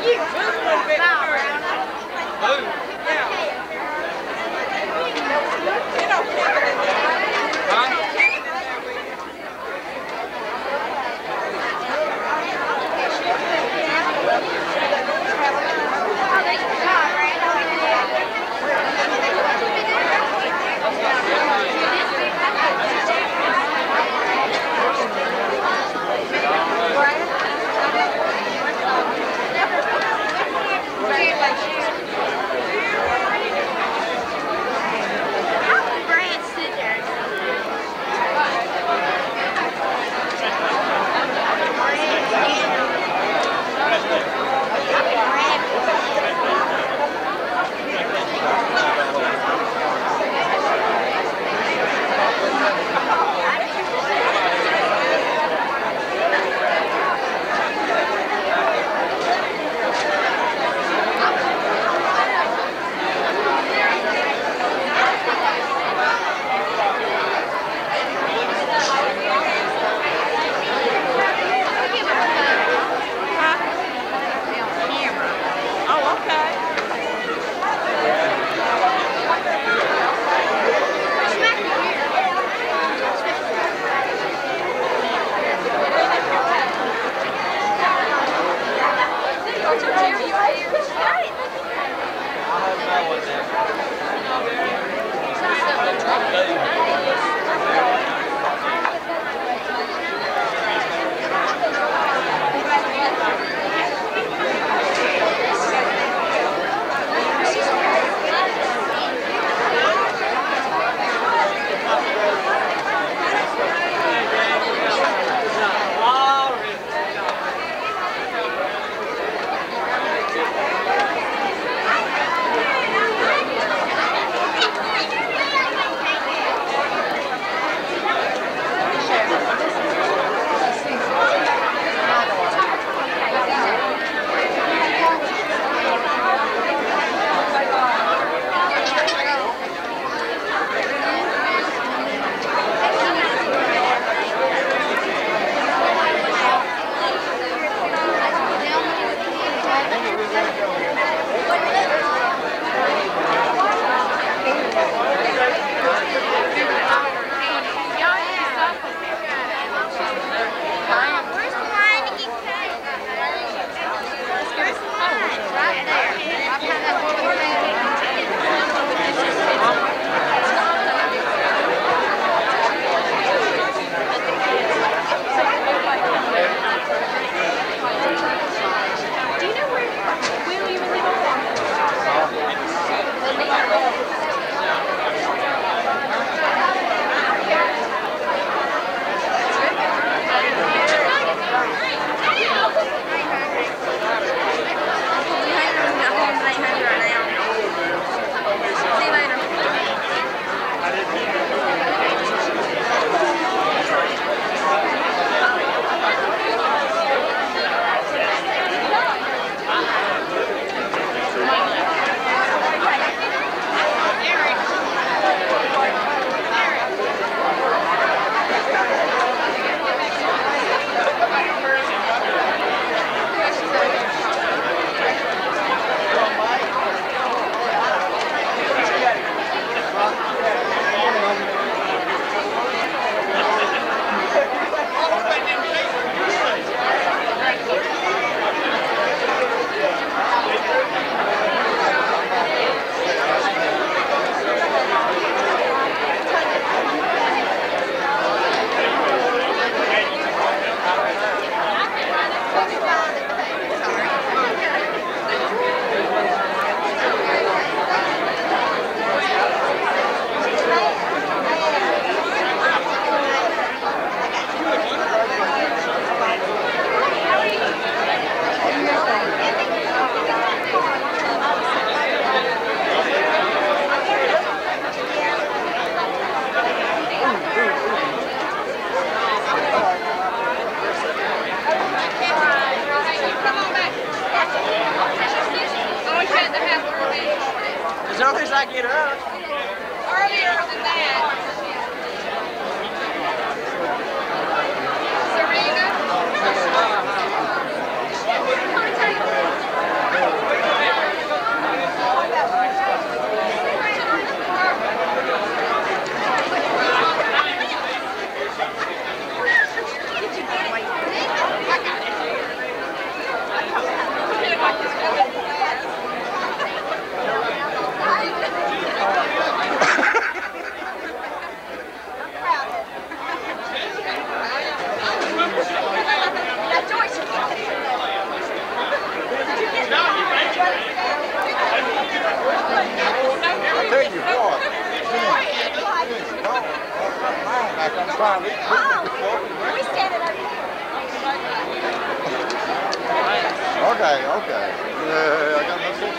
long as I get up. Earlier than that. Serena. Okay, okay. Yeah, I got no sense of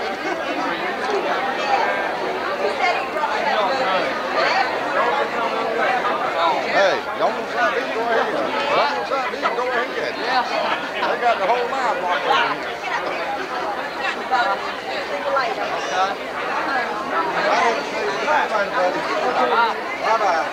Hey, don't want something to eat, go ahead. Don't want something to eat, go ahead. Yeah. They got the whole line blocked over here. I hope to see you tonight, buddy. Bye-bye.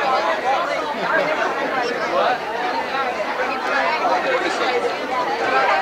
What?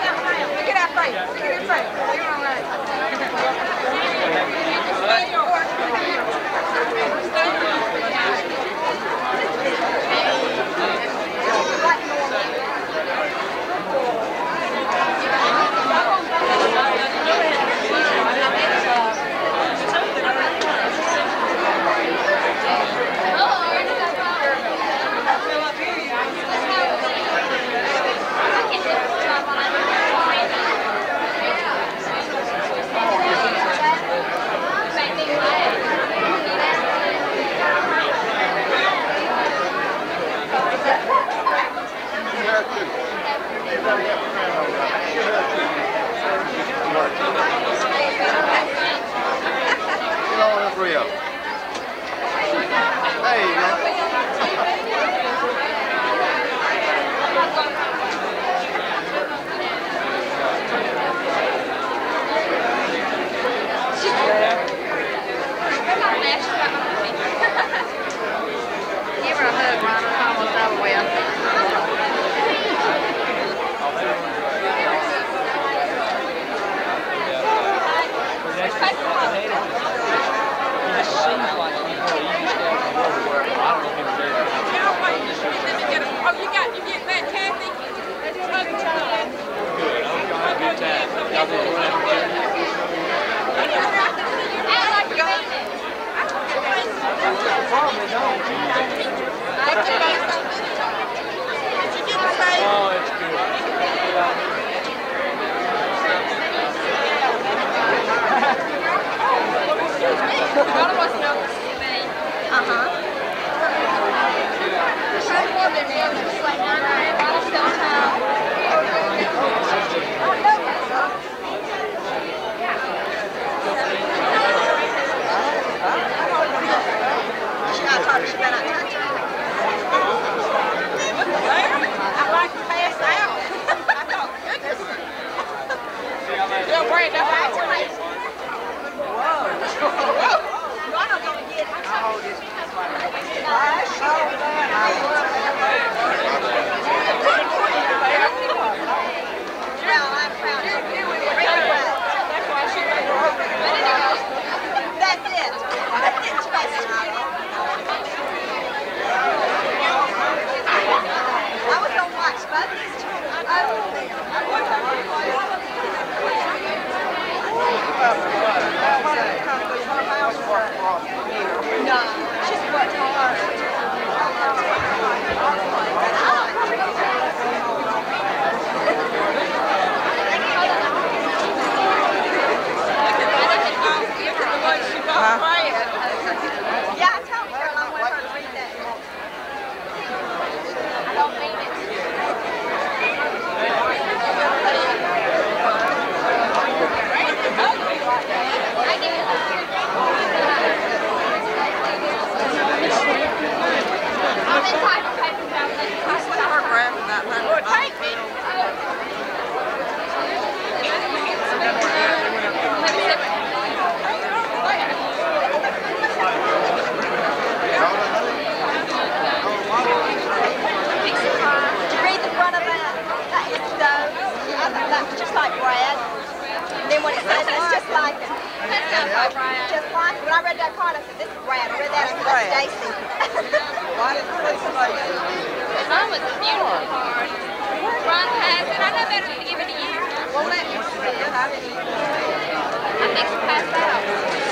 card. I said, this is Brad. I read that. I said, that's Stacey. Why did you say Stacey? Mine was a beautiful card. Ron has it. I know better than to give it to you. Well, let me see it. I didn't even I think she passed out.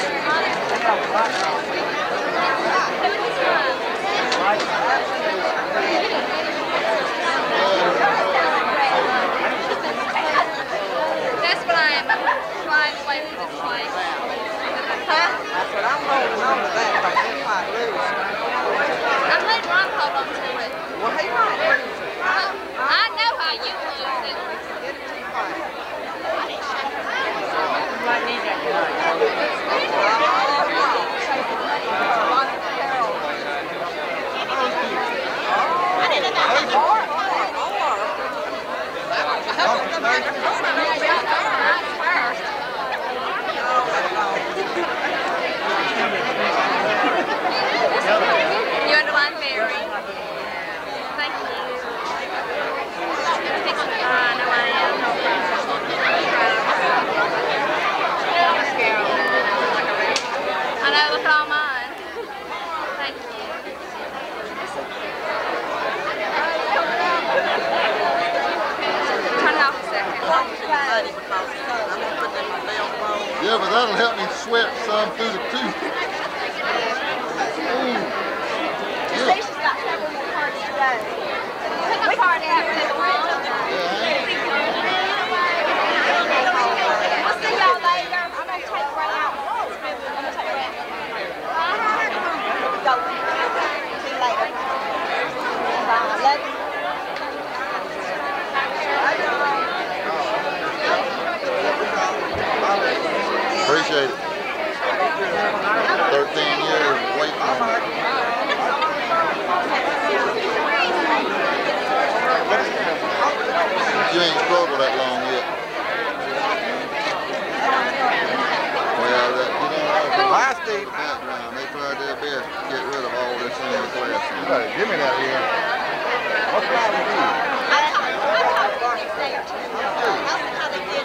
Who is this from? That's what I am flying away from this place. Huh? I said, I'm holding on to that because he might lose. I'm letting Ron hold on to it. Well, he might lose it. I know how you lose it. Get it too fast. You might need that tonight. I didn't know that was more. You underline Mary. Thank you. I know I am. I know, look at all mine. Thank you. Turn it off a second. Yeah, but that'll help me sweat some through the tooth. Stacey's got several more cards today. Put the card out for the room. We'll see y'all later. I'm going to take Ray out. I'm going to take Ray out. Go. See you later. Bye. Love you. Appreciate it. 13 years waiting on it. You ain't struggled that long yet. Well, Last day. background, they tried their best to get rid of all this in the class. You better give me that here. What's wrong with you? I talked to you next day or two. I'll see how they did.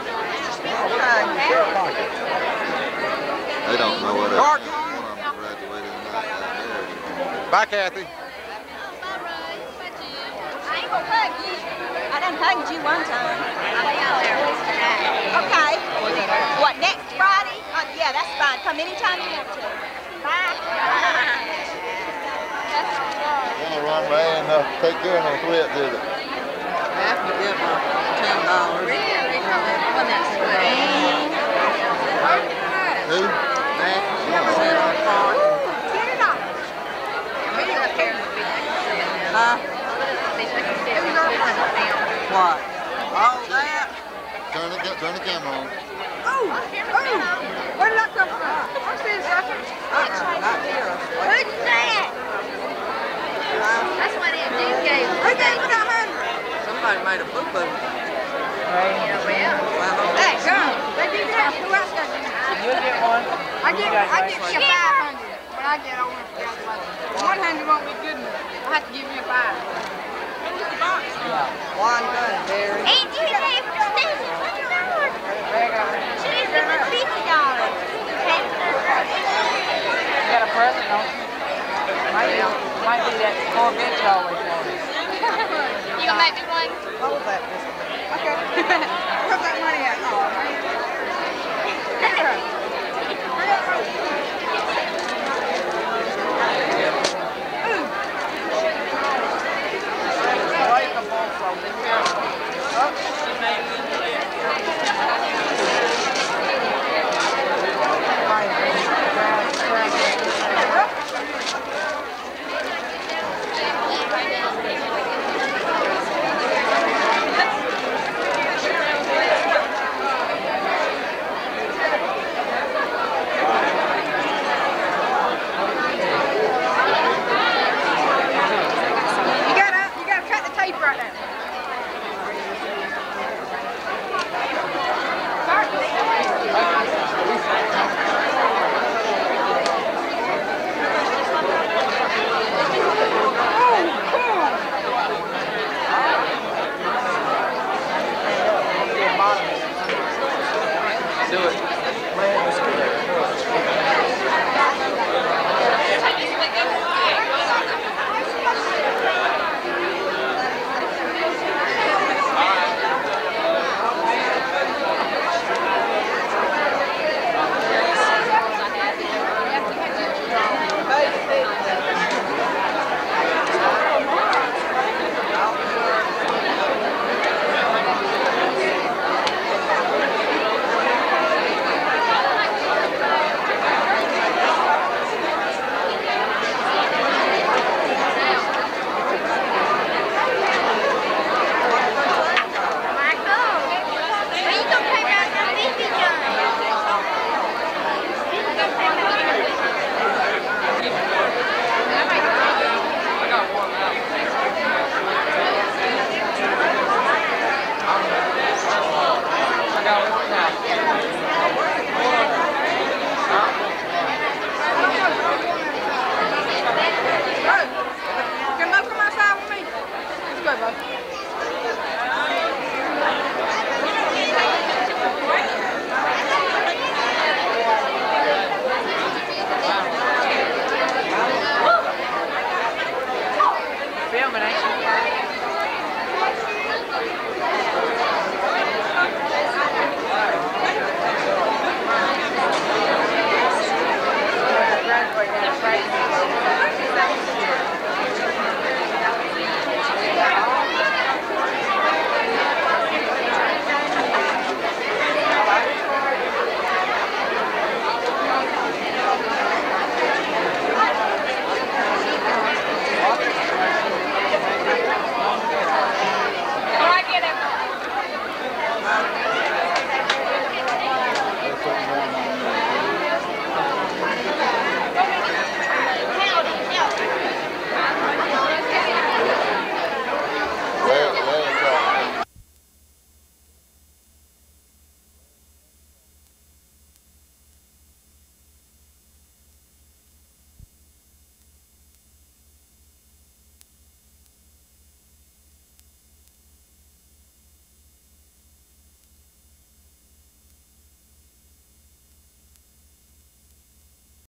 They don't know what else. Graduated tonight. Bye, Kathy. Bye, Ray. Bye, Jim. I ain't gonna hug you. I done hugged you one time. I'll be out there tonight. Okay. What, next Friday? Yeah, that's fine. Come anytime you want to. Bye. Gonna run Ray and take care of no threat, did it? I have to give her $10. Really? Well, that's sweet. Who? Send her card. Get it off. Huh? What? All that? Turn the camera on. Where did that come from? I'm seeing something. Not here. Who's that? That's what it did gave us. Who gave me that $100? Somebody made a boo-boo. Yeah, well. Hey, girl. They did that. Who else got it? You'll get one. I get you 500, but I get over 100 won't be good enough. I have to give you 5. One gun, Barry. Ain't you there for Stacey? $20. She needs to give me $50. You got a present, don't you? Might be that Corvette you always wanted. You gonna make me one? Hold that. Okay. Where's that money at?